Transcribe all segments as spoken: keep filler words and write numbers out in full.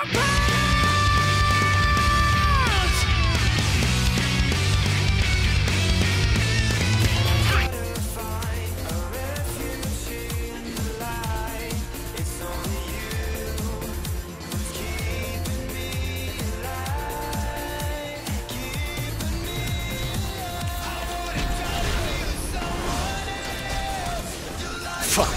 Fuck.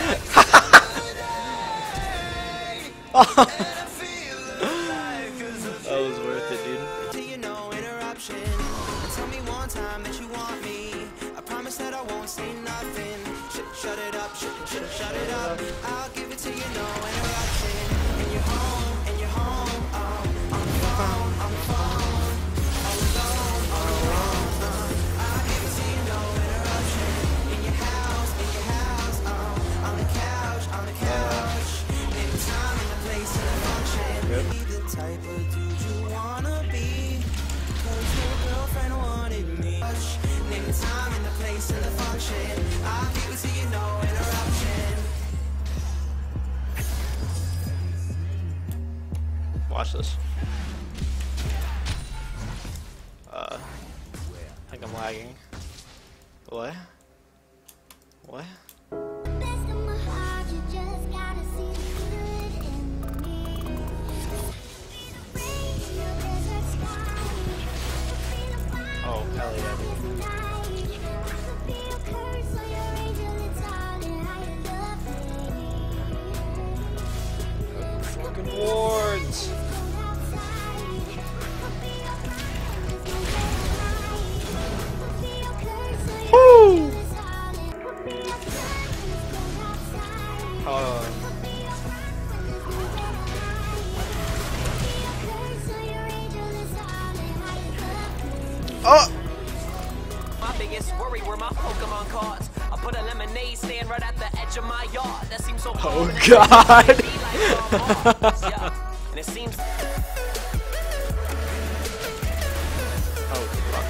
That was worth it, dude. Do you know interruption? Tell me one time that you want me. I promise that I won't say nothing. Sh shut it up, sh sh shut it up. I'll give it to you, no interruption. And you're home, and you're home, oh, on the phone, on the phone, all alone, all alone. Uh, I'll give it to you, no interruption. In your house, in your house, oh, on the couch, on the couch. Name the time and the place and the function. Be the type of dude you wanna be. Cause your girlfriend wanted me. Name the time and the place and the function. I'll give it to you, no interruption. Watch this. Uh, I think I'm lagging. What? What? Oh, hell yeah, dude. Fucking wards! Woo! Oh. Oh! My biggest worry were my Pokemon cards. I put a lemonade stand right at the edge of my yard. That seems so Oh god! Yeah. And it seems Oh fuck.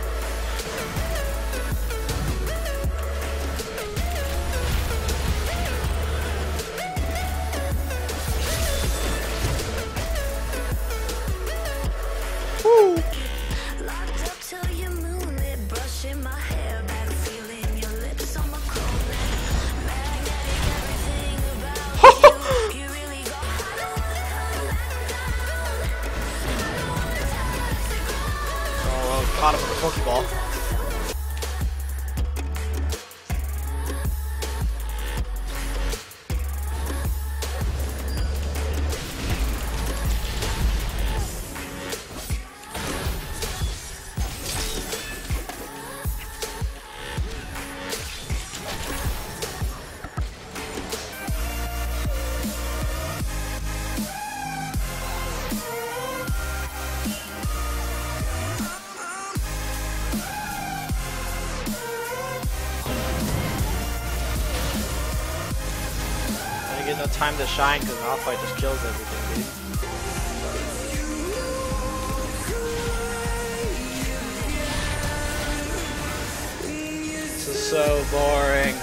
Woo! Locked up till your moonlit, brushing my hair back, feeling your lips on my clothing. Magnetic, everything about you. You really got Oh well, caught him with a Pokeball. I get no time to shine because Malphite just kills everything, dude. This is so boring.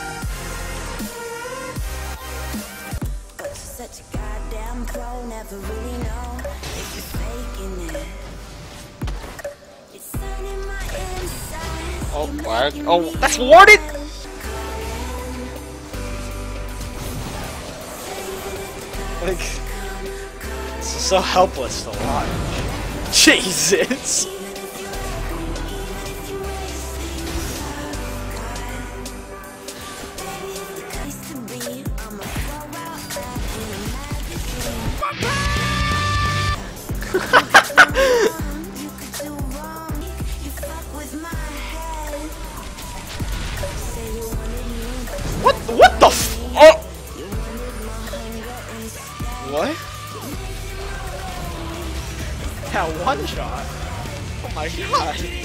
such a goddamn pro, never really know if you're faking it. It's sunning my insides. Oh, what? Oh, that's warded! Like, this is so helpless to watch. Jesus! What? What the f- Oh! What? That one shot? Oh my god!